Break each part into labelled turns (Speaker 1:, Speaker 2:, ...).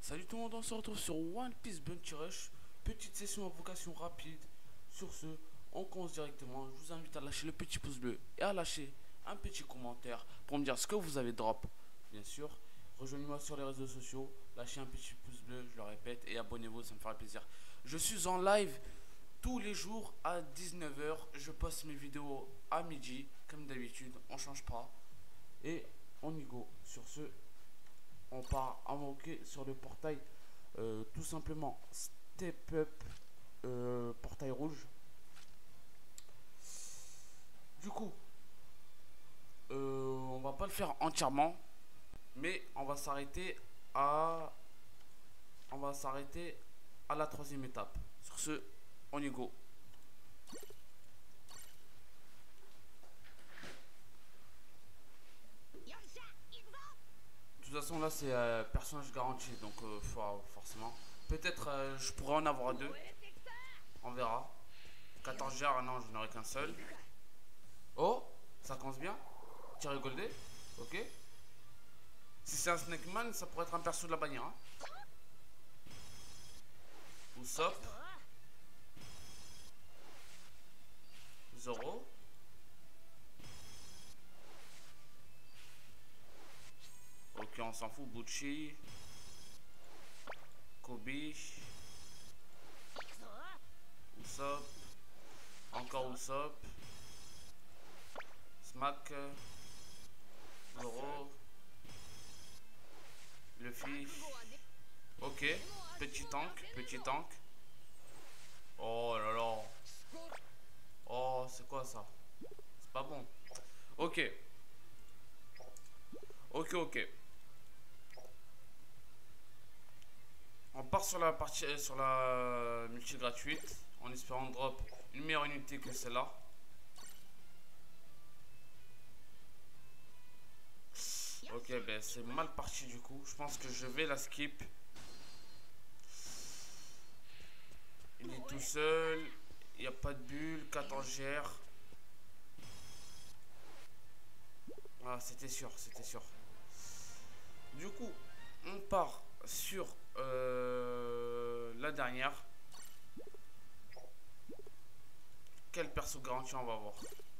Speaker 1: Salut tout le monde, on se retrouve sur One Piece Bounty Rush. Petite session à vocation rapide. Sur ce, on commence directement. Je vous invite à lâcher le petit pouce bleu et à lâcher un petit commentaire pour me dire ce que vous avez drop. Bien sûr, rejoignez-moi sur les réseaux sociaux, lâchez un petit pouce bleu, je le répète, et abonnez-vous, ça me fera plaisir. Je suis en live tous les jours à 19 h. Je poste mes vidéos à midi, comme d'habitude, on change pas. Et on y go. Sur ce, on part à manquer sur le portail, tout simplement Step Up, portail rouge. Du coup, on va pas le faire entièrement, mais on va s'arrêter à la troisième étape. Sur ce, on y go. De toute façon, là c'est personnage garanti, donc forcément. Peut-être je pourrais en avoir deux. On verra. 14 GR, non, je n'aurai qu'un seul. Oh, ça commence bien. Thierry Goldé, ok. Si c'est un Snake Man, ça pourrait être un perso de la bannière. Hein. Usopp. Zoro. Ok, on s'en fout. Bucci. Kobe. Usopp. Encore Usopp. Smack. Zoro. Luffy. Ok. Petit tank. Petit tank. Oh là là. Oh, c'est quoi ça? C'est pas bon. Ok. Ok, ok. On part sur la partie, sur la multi gratuite, en espérant drop une meilleure unité que celle-là. Ok, ben c'est mal parti du coup. Je pense que je vais la skip. Il est tout seul. Il n'y a pas de bulle. 14 GR. Ah, c'était sûr, c'était sûr. Du coup, on part sur la dernière. Quel perso garanti on va avoir?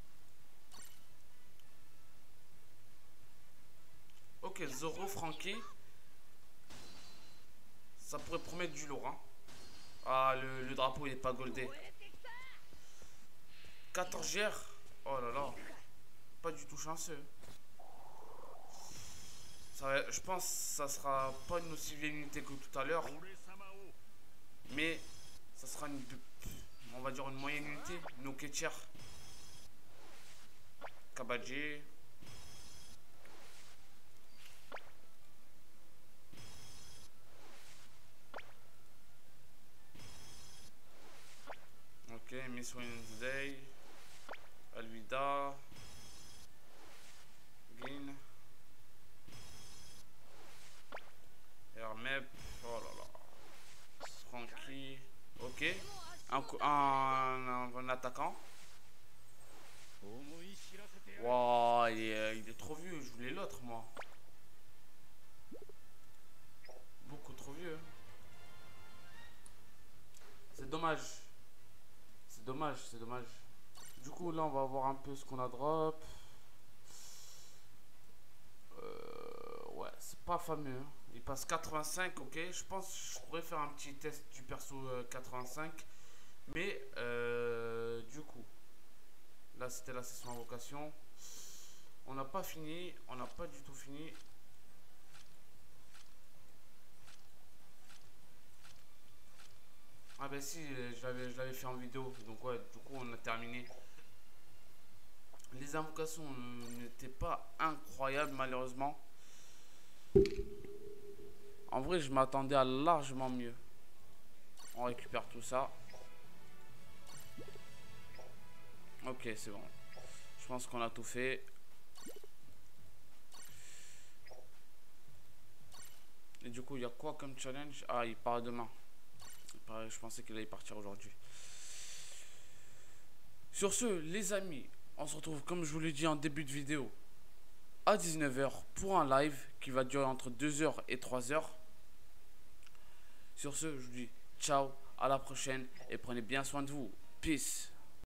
Speaker 1: Ok, Zoro, Frankie. Ça pourrait promettre du lourd. Hein. Ah, le drapeau il est pas goldé. 14 GR. Oh là là. Pas du tout chanceux. Je pense que ça sera pas une aussi vieille unité que tout à l'heure. Mais ça sera on va dire une moyenne unité. Noketier. Kabaji. Ok, Miss Wednesday. Alvida. Gin. Hermep. Oh là là. Frankie. Ok. Un attaquant. Wow, il est trop vieux. Je voulais l'autre, moi. Beaucoup trop vieux. C'est dommage. C'est dommage, c'est dommage. Du coup, là, on va voir un peu ce qu'on a drop. Ouais, c'est pas fameux. Hein. Il passe 85, ok. Je pense que je pourrais faire un petit test du perso 85. Mais, du coup, là, c'était la session invocation. On n'a pas fini. On n'a pas du tout fini. Ah ben si, je l'avais fait en vidéo. Donc ouais, du coup, on a terminé. Les invocations n'étaient pas incroyables, malheureusement. En vrai, je m'attendais à largement mieux. On récupère tout ça. Ok, c'est bon. Je pense qu'on a tout fait. Et du coup, il y a quoi comme challenge? Ah, il part demain. Je pensais qu'il allait partir aujourd'hui. Sur ce, les amis, on se retrouve, comme je vous l'ai dit en début de vidéo, à 19 h pour un live qui va durer entre 2 h et 3 h. Sur ce, je vous dis ciao, à la prochaine et prenez bien soin de vous. Peace.